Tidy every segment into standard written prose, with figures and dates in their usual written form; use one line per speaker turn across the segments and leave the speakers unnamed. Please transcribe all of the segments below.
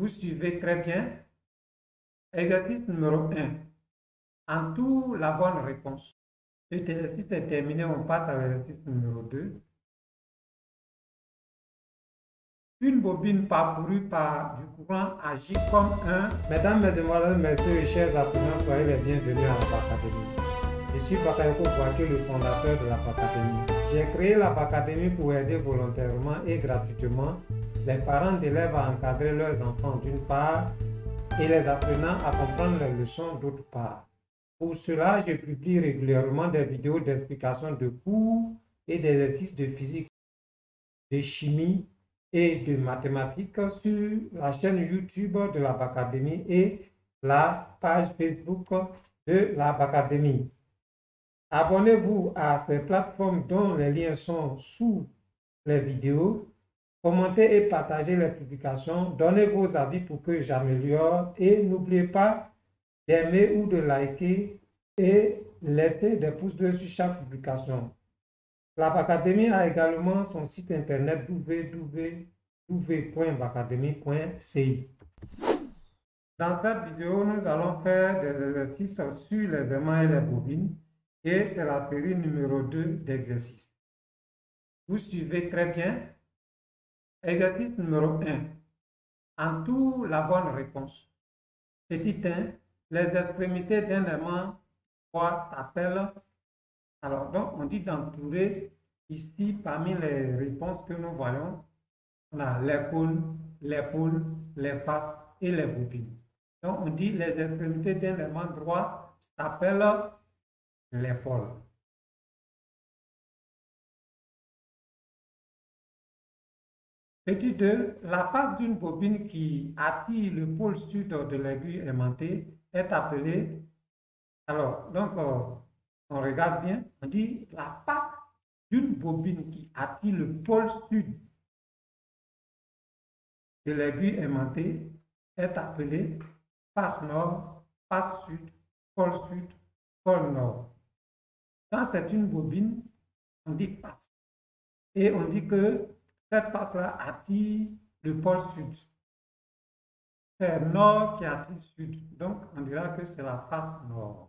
Vous suivez très bien. Exercice numéro 1. En tout, la bonne réponse. Cet exercice est terminé, on passe à l'exercice numéro 2. Une bobine parcourue par du courant agit comme un... Mesdames, Mesdemoiselles, Messieurs et chers apprenants, soyez les bienvenus à la Bacadémie. Je suis Bakayoko Bouaké, le fondateur de la Bacadémie. J'ai créé la Bacadémie pour aider volontairement et gratuitement les parents d'élèves à encadrer leurs enfants d'une part et les apprenants à comprendre les leçons d'autre part. Pour cela, je publie régulièrement des vidéos d'explication de cours et d'exercices de physique, de chimie et de mathématiques sur la chaîne YouTube de la Bacadémie et la page Facebook de la Bacadémie. Abonnez-vous à ces plateformes dont les liens sont sous les vidéos. Commentez et partagez les publications. Donnez vos avis pour que j'améliore et n'oubliez pas d'aimer ou de liker et laisser des pouces bleus sur chaque publication. La Bacadémie a également son site internet www.bacadémie.ci. Dans cette vidéo, nous allons faire des exercices sur les aimants et les bobines et c'est la série numéro 2 d'exercices. Vous suivez très bien. Exercice numéro 1. En tout, la bonne réponse. Petit 1. Les extrémités d'un aimant s'appellent. Alors, donc, on dit d'entourer ici, parmi les réponses que nous voyons, on a l'épaule, les faces et les bobines. Donc, on dit les extrémités d'un aimant droit s'appellent l'épaule. Petit 2, la face d'une bobine qui attire le pôle sud de l'aiguille aimantée est appelée. Alors, donc, on regarde bien, on dit la face d'une bobine qui attire le pôle sud de l'aiguille aimantée est appelée face nord, face sud, pôle nord. Quand c'est une bobine, on dit face. Et on dit que cette face-là attire le pôle sud. C'est nord qui attire sud. Donc, on dira que c'est la face nord.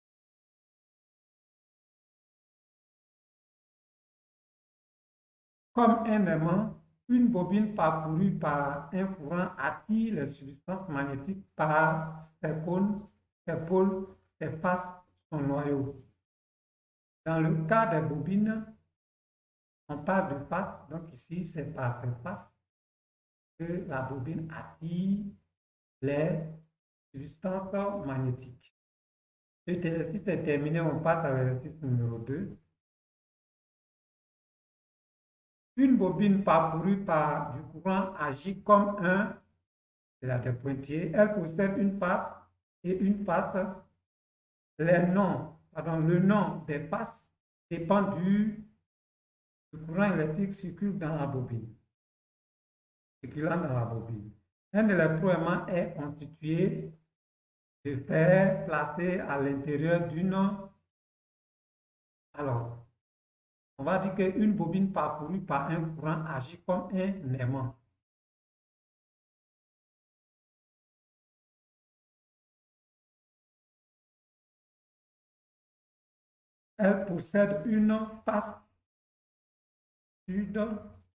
Comme un aimant, une bobine parcourue par un courant attire les substances magnétiques par ses cônes, ses pôles, ses faces, son noyau. Dans le cas des bobines, on parle de face, donc ici c'est par ses faces que la bobine attire les substances magnétiques. Cet exercice est terminé, on passe à l'exercice numéro 2. Une bobine parcourue par du courant agit comme un, il a des pointillés, elle possède une face et une face. Le nom des faces dépend du courant électrique circulant dans la bobine. Un électroaimant est constitué de fer placé à l'intérieur d'une. Alors, on va dire qu'une bobine parcourue par un courant agit comme un aimant. Elle possède une face sud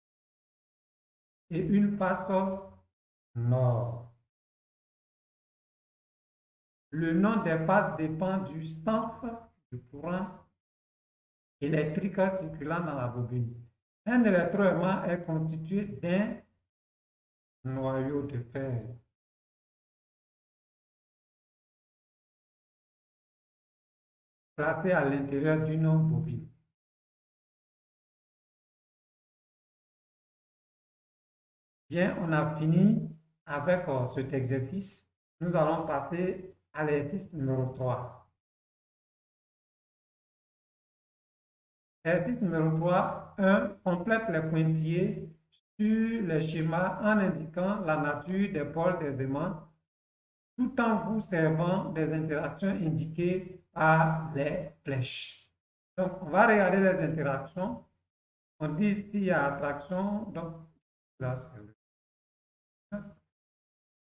et une face nord. Le nom des faces dépend du sens du courant électrique circulant dans la bobine. Un électroaimant est constitué d'un noyau de fer. Placé à l'intérieur d'une bobine. Bien, on a fini avec cet exercice. Nous allons passer à l'exercice numéro 3. Exercice numéro 3, 1. Complète les pointillés sur les schémas en indiquant la nature des pôles des aimants tout en vous servant des interactions indiquées par les flèches. Donc, on va regarder les interactions. On dit ici il y a attraction, donc là c'est le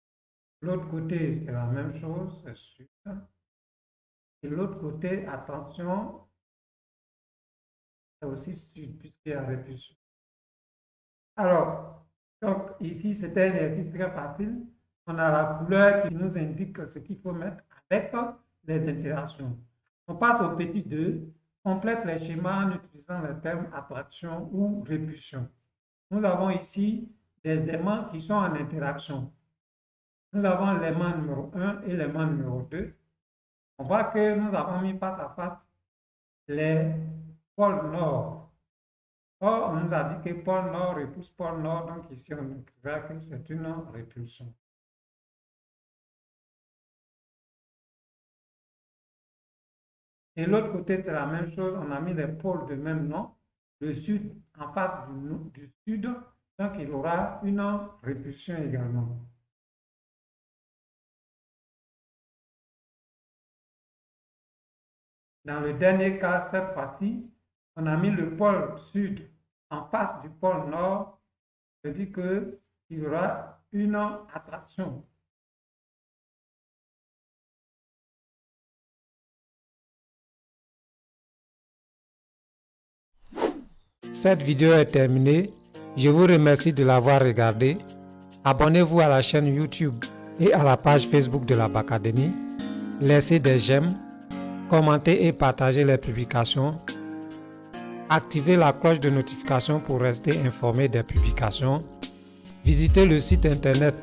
L'autre côté, c'est la même chose, c'est sud. Et l'autre côté, attention, c'est aussi sud, puisqu'il y a répulsion. Alors, donc ici, c'était un exercice très facile. On a la couleur qui nous indique ce qu'il faut mettre avec les interactions. On passe au petit 2. Complète les schémas en utilisant les termes attraction ou répulsion. Nous avons ici des éléments qui sont en interaction. Nous avons l'élément numéro 1 et l'élément numéro 2. On voit que nous avons mis face à face les pôles nord. Or, on nous a dit que pôle nord repousse pôle nord, donc ici on écrivait que c'est une répulsion. Et l'autre côté, c'est la même chose, on a mis les pôles de même nom, le sud en face du sud, donc il aura une répulsion également. Dans le dernier cas, cette fois-ci, on a mis le pôle sud en face du pôle nord, ça veut dire qu'il y aura une attraction. Cette vidéo est terminée. Je vous remercie de l'avoir regardée. Abonnez-vous à la chaîne YouTube et à la page Facebook de la Bacadémie. Laissez des j'aime, commentez et partagez les publications. Activez la cloche de notification pour rester informé des publications. Visitez le site internet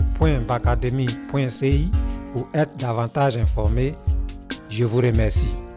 www.bacademy.ci pour être davantage informé. Je vous remercie.